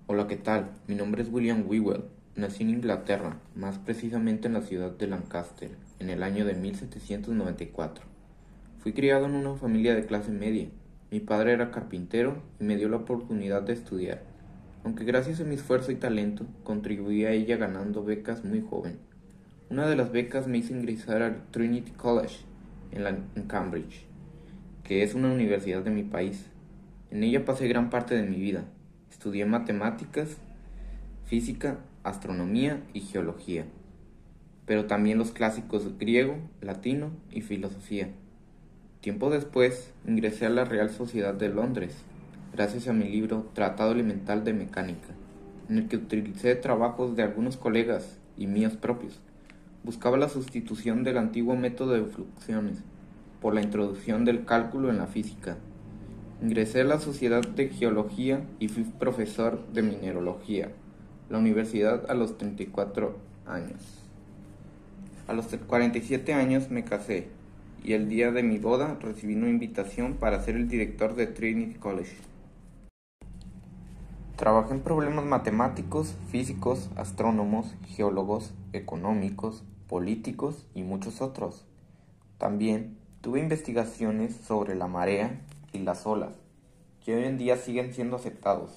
Hola, ¿qué tal? Mi nombre es William Whewell. Nací en Inglaterra, más precisamente en la ciudad de Lancaster, en el año de 1794. Fui criado en una familia de clase media. Mi padre era carpintero y me dio la oportunidad de estudiar, aunque gracias a mi esfuerzo y talento contribuí a ella ganando becas muy joven. Una de las becas me hizo ingresar al Trinity College en Cambridge, que es una universidad de mi país. En ella pasé gran parte de mi vida. Estudié matemáticas, física, astronomía y geología, pero también los clásicos griego, latino y filosofía. Tiempo después ingresé a la Real Sociedad de Londres, gracias a mi libro Tratado Elemental de Mecánica, en el que utilicé trabajos de algunos colegas y míos propios. Buscaba la sustitución del antiguo método de fluxiones por la introducción del cálculo en la física. Ingresé a la Sociedad de Geología y fui profesor de mineralogía, la universidad a los 34 años. A los 47 años me casé y el día de mi boda recibí una invitación para ser el director de Trinity College. Trabajé en problemas matemáticos, físicos, astrónomos, geólogos, económicos, políticos y muchos otros. También tuve investigaciones sobre la marea y las olas, que hoy en día siguen siendo aceptados.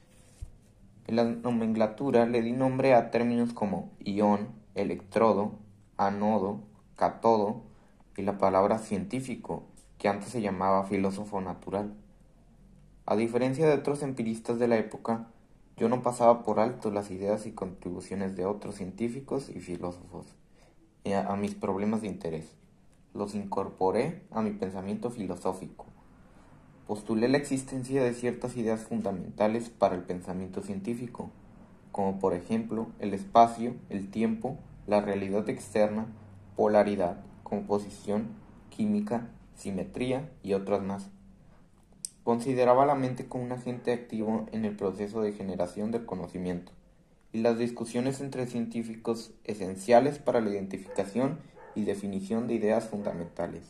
En la nomenclatura le di nombre a términos como ion, electrodo, ánodo, cátodo y la palabra científico, que antes se llamaba filósofo natural. A diferencia de otros empiristas de la época, yo no pasaba por alto las ideas y contribuciones de otros científicos y filósofos a mis problemas de interés. Los incorporé a mi pensamiento filosófico. Postulé la existencia de ciertas ideas fundamentales para el pensamiento científico, como por ejemplo el espacio, el tiempo, la realidad externa, polaridad, composición, química, simetría y otras más. Consideraba la mente como un agente activo en el proceso de generación del conocimiento, y las discusiones entre científicos esenciales para la identificación y definición de ideas fundamentales.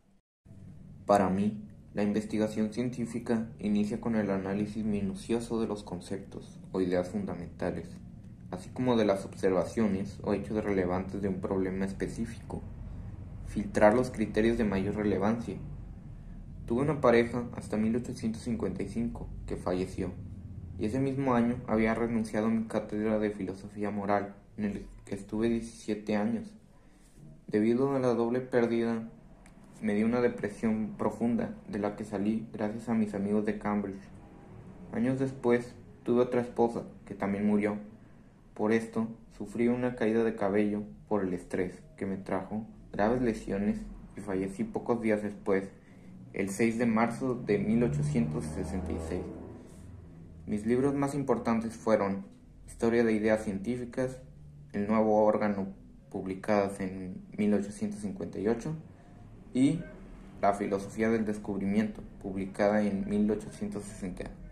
Para mí, la investigación científica inicia con el análisis minucioso de los conceptos o ideas fundamentales, así como de las observaciones o hechos relevantes de un problema específico, filtrar los criterios de mayor relevancia. Tuve una pareja hasta 1855 que falleció, y ese mismo año había renunciado a mi cátedra de filosofía moral, en el que estuve 17 años. Debido a la doble pérdida, me dio una depresión profunda, de la que salí gracias a mis amigos de Cambridge. Años después, tuve otra esposa, que también murió. Por esto, sufrí una caída de cabello por el estrés, que me trajo graves lesiones y fallecí pocos días después, el 6 de marzo de 1866. Mis libros más importantes fueron Historia de Ideas Científicas, El Nuevo Órgano, publicadas en 1858, y La Filosofía del Descubrimiento, publicada en 1860.